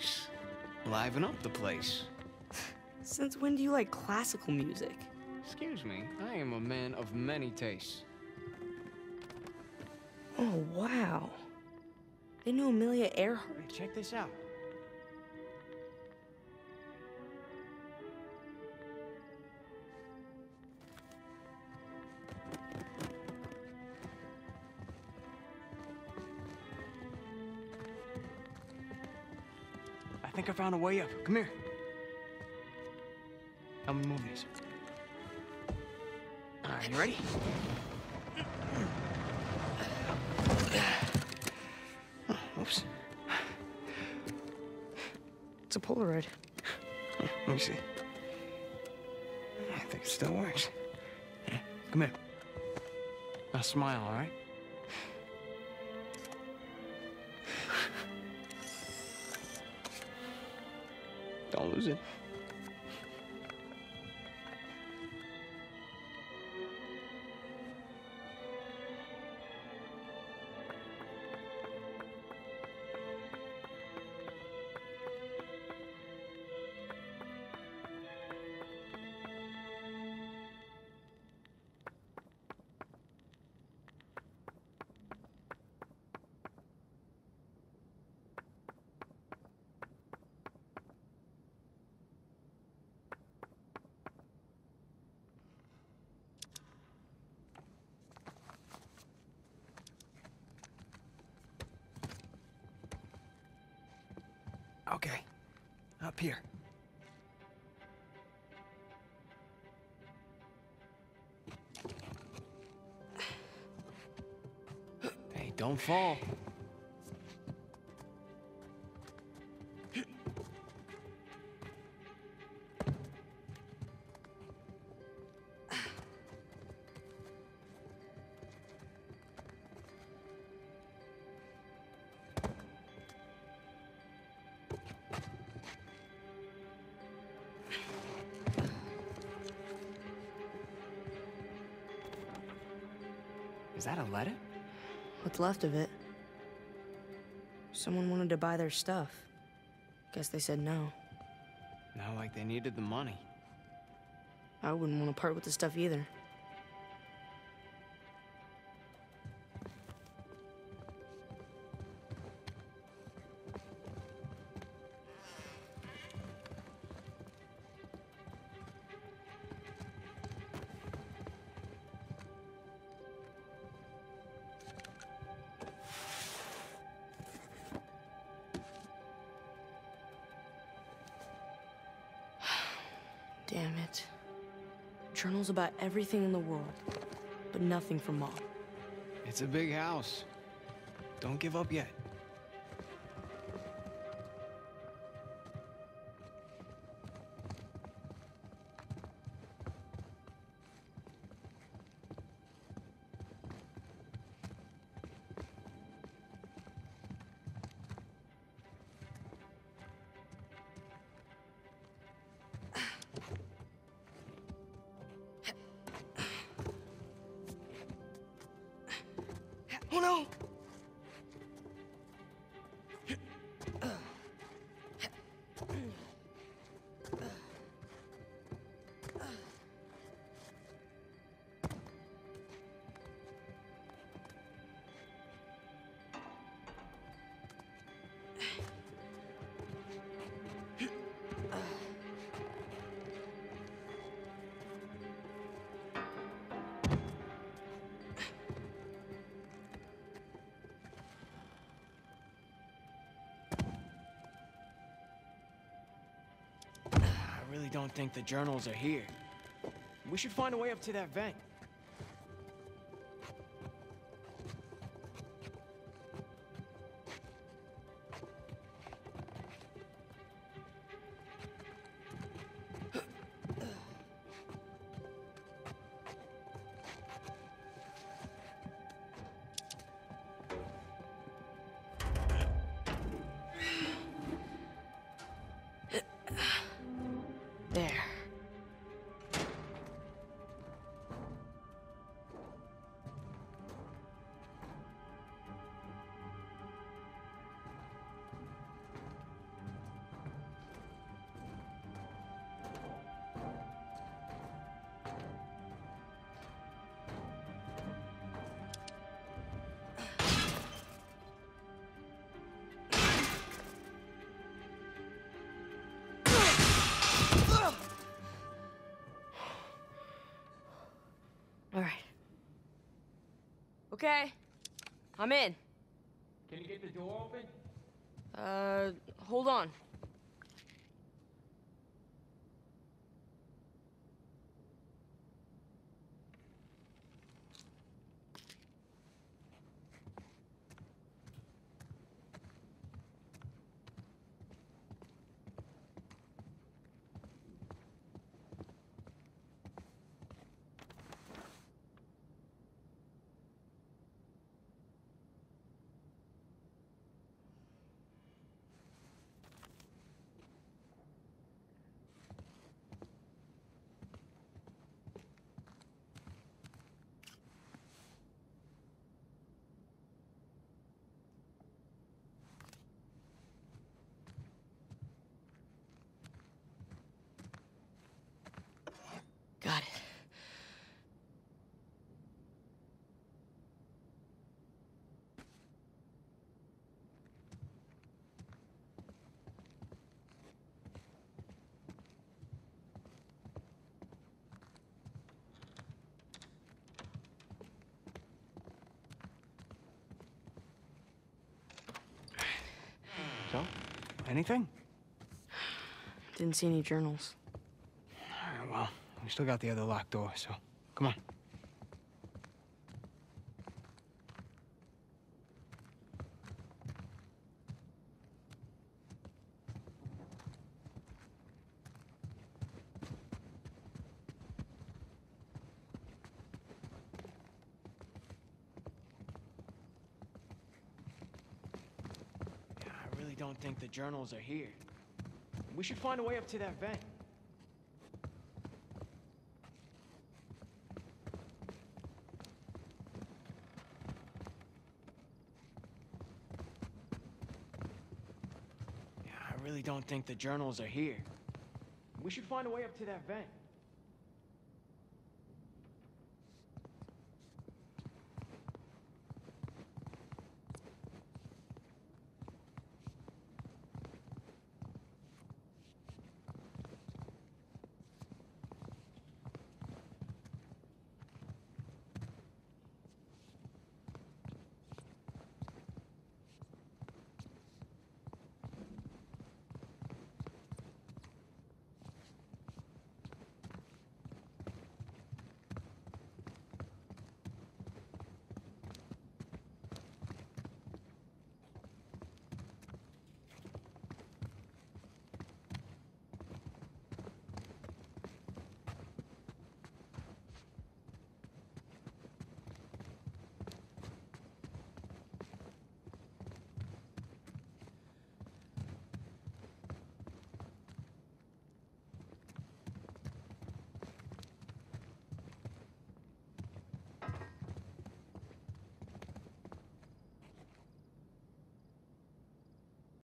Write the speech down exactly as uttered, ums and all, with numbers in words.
nice. Liven up the place. Since when do you like classical music? Excuse me, I am a man of many tastes. Oh, wow. They knew Amelia Earhart. Hey, check this out. I think I found a way up. Come here. Help me move these. All right, you ready? Oh, oops. It's a Polaroid. Let me see. I think it still works. Yeah, come here. Now smile, all right? Don't lose it. Okay, up here. Hey, don't fall. Is that a letter? What's left of it? Someone wanted to buy their stuff. Guess they said no. Not like they needed the money. I wouldn't want to part with the stuff either. Damn it. Journals about everything in the world, but nothing from Mom. It's a big house. Don't give up yet. Oh no! I really don't think the journals are here. We should find a way up to that vent. There. Okay. I'm in. Can you get the door open? Uh, hold on. Got it. So, anything? Didn't see any journals. All right, well, we still got the other locked door, so come on. I really don't think the journals are here. We should find a way up to that vent. Yeah, I really don't think the journals are here. We should find a way up to that vent.